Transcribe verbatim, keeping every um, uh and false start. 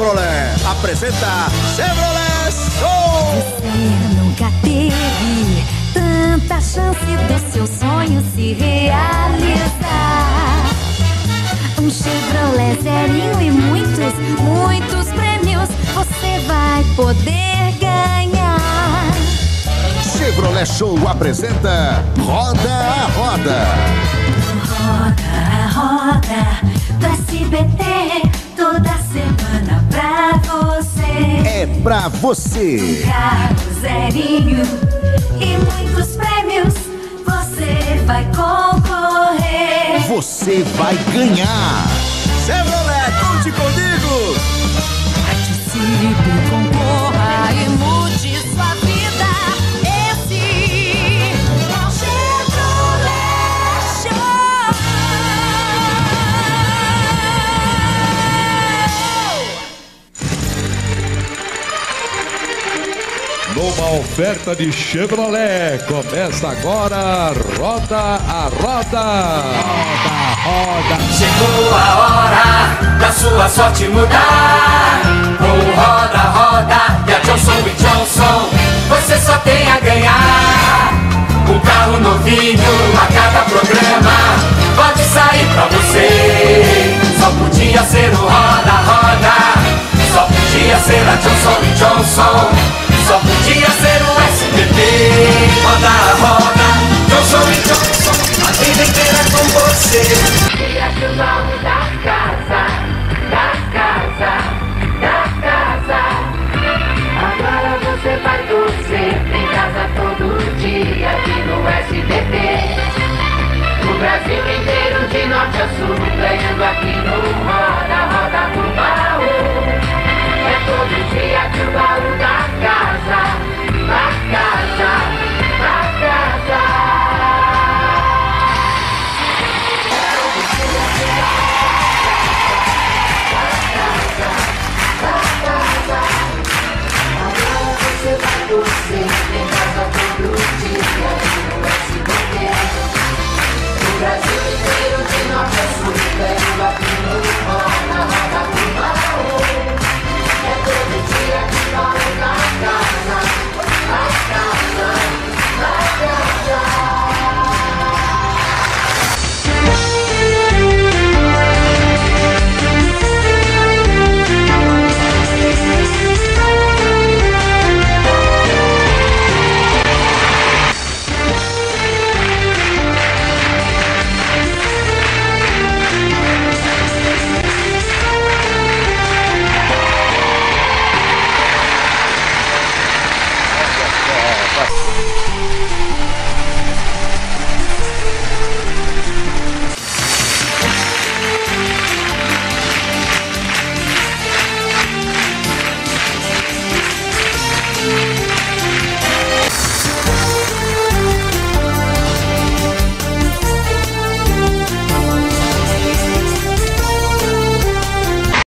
Chevrolet apresenta Chevrolet Show! Você nunca teve tanta chance do seu sonho se realizar. Um Chevrolet zerinho e muitos, muitos prêmios você vai poder ganhar. Chevrolet Show apresenta Roda a Roda. Roda a roda do S B T, toda semana pra você. É pra você. Um carro zerinho e muitos prêmios você vai concorrer. Você vai ganhar. Chevrolet, conte comigo. Participe, concorra e mude sua vida. Esse é o Chevrolet Show. Numa oferta de Chevrolet, começa agora Roda a Roda. Roda, roda. Chegou a hora da sua sorte mudar. Com o Roda Roda e a Johnson e Johnson, você só tem a ganhar. Um carro novinho a cada programa pode sair pra você. Só podia ser o Roda Roda, só podia ser a Johnson e Johnson, só podia ser o S B T. Roda a roda, Johnson e Johnson, a vida inteira com você.